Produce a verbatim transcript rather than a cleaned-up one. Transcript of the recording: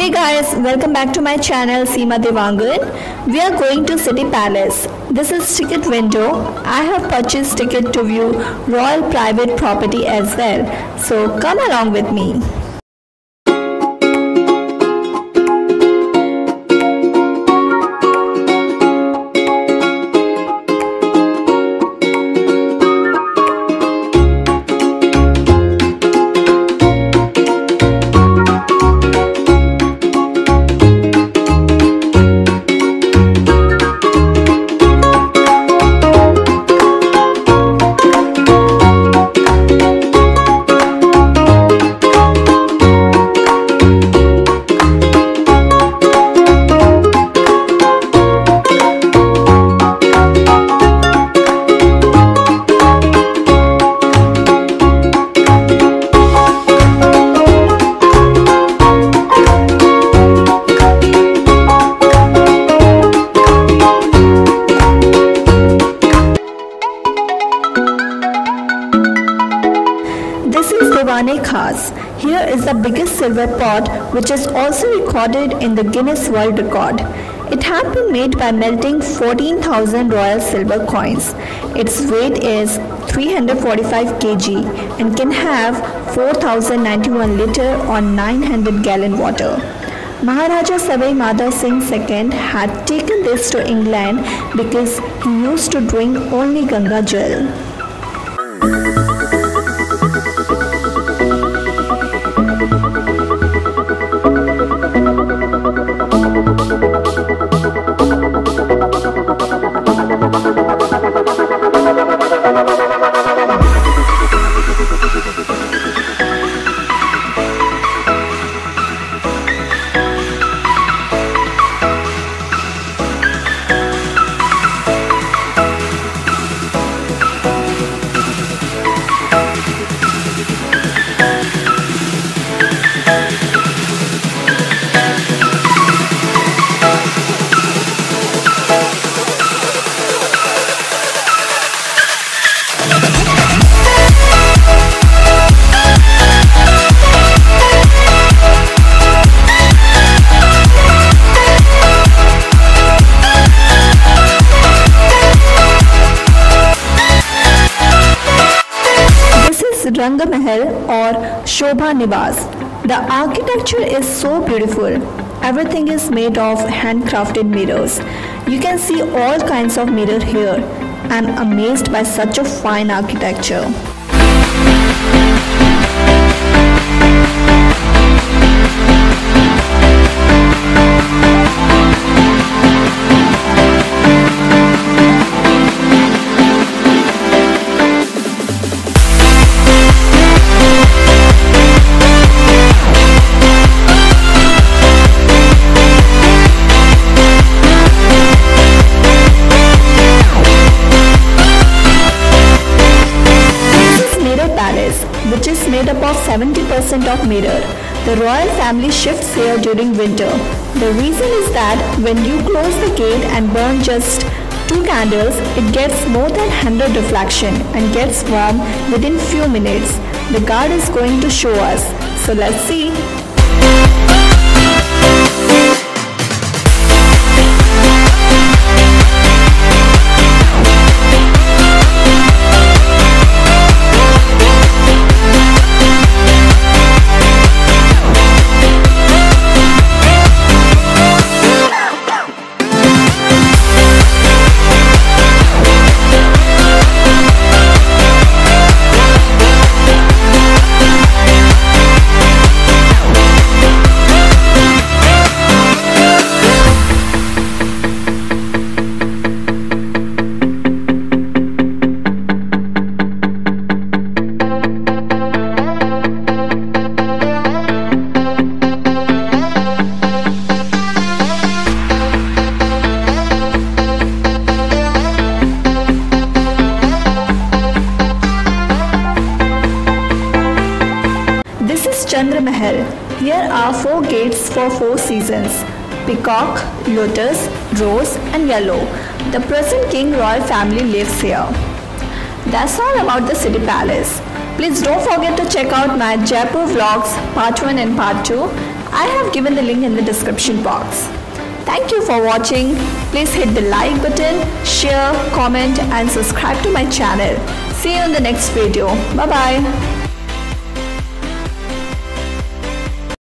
Hey guys, welcome back to my channel Seema Devangan. We are going to City Palace. This is ticket window. I have purchased ticket to view royal private property as well. So come along with me. This is Dewan-E-Khas. Here is the biggest silver pot, which is also recorded in the Guinness World Record. It had been made by melting fourteen thousand royal silver coins. Its weight is three hundred forty-five kilograms and can have four thousand ninety-one litre or nine hundred gallon water. Maharaja Savai Madha Singh the Second had taken this to England because he used to drink only Ganga Jal. Ranga Mahal or Shobha Niwas. The architecture is so beautiful. Everything is made of handcrafted mirrors. You can see all kinds of mirror here. I'm amazed by such a fine architecture. Which is made up of seventy percent of mirror. The royal family shifts here during winter. The reason is that when you close the gate and burn just two candles, it gets more than one hundred reflection and gets warm within few minutes. The guard is going to show us. So let's see. Chandra Mahal. Here are four gates for four seasons: peacock, lotus, rose and yellow. The present king royal family lives here. That's all about the city palace. Please don't forget to check out my Jaipur vlogs part one and part two. I have given the link in the description box. Thank you for watching. Please hit the like button, share, comment and subscribe to my channel. See you in the next video. Bye bye.